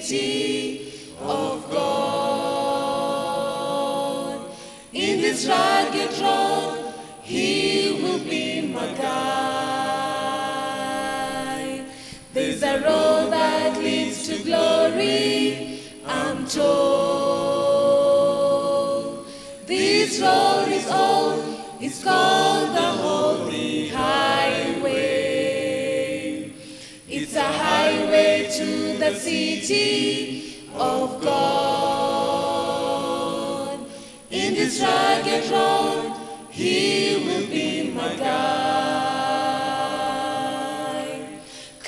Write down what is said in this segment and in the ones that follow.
city of God. In this rugged road, He will be my guide. There's a road that leads to glory, I'm told. This road is old, it's called the Holy Highway. It's a highway to the city of God. In this rugged road, He will be my guide.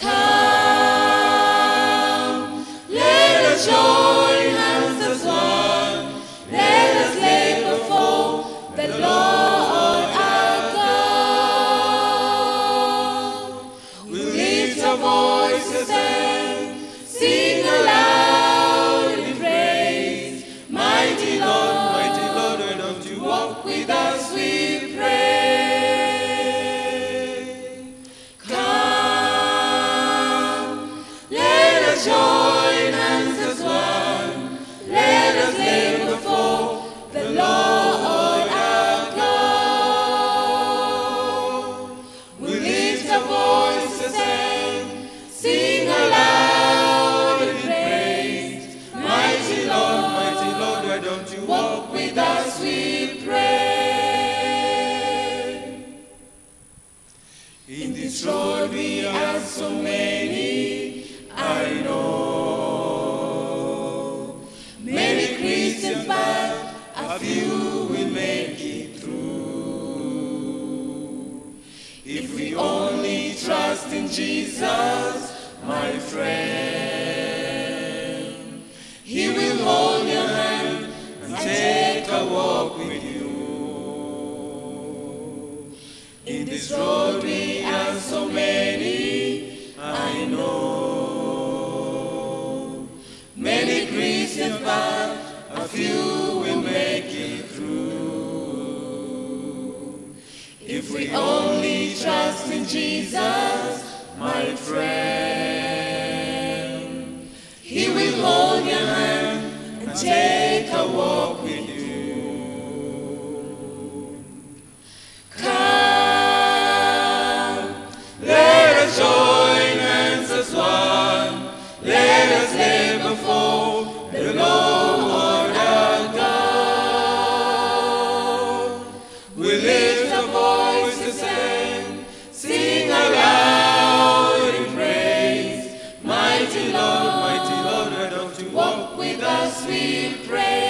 Come, let us join hands as one. Let us labor for the Lord our God. We'll lift our voices and sing aloud in praise. Mighty Lord, why don't you walk with us, we pray. Come, let us join hands as one. Let us labor for the Lord our God. We'll lift our voices and sing aloud in praise. Mighty Lord, why don't you walk with us, we pray. In this road we are so many, I know. Many Christians, but a few will make it through. If we only trust in Jesus, my friend, He will hold your hand and take a walk with you. In this road we are so many, I know. Many Christians, but a few will make it through. If we only trust in Jesus, my friend, He will hold your hand and take a walk with you. Come, let us join hands as one. Let us labor for the Lord our God. We lift our voices and sing aloud in praise. Mighty Lord, why don't you walk with us, we pray.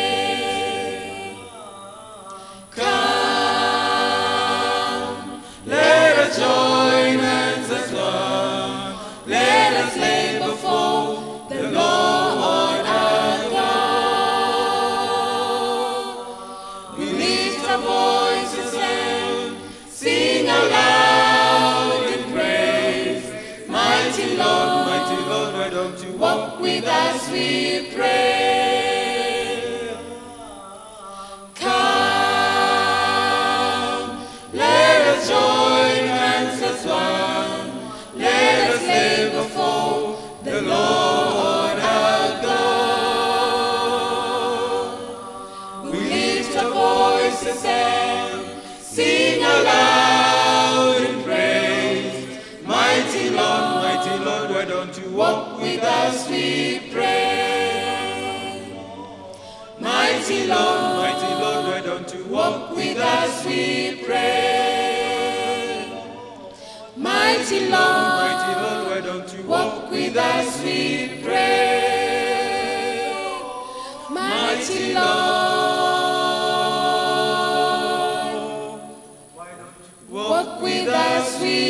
Come, let us join hands as one. Let us labor for the Lord our God. We lift our voices and sing aloud in praise. Mighty Lord, why don't you walk with us, we pray. Come, let us join hands as one. Let us labor for the Lord our God. We lift our voices and sing aloud in praise. Mighty Lord, why don't you walk with us, we pray. Mighty Lord, why don't you walk with us, we pray. Mighty Lord, why don't you walk with us, we pray. Mighty Lord, walk with us, we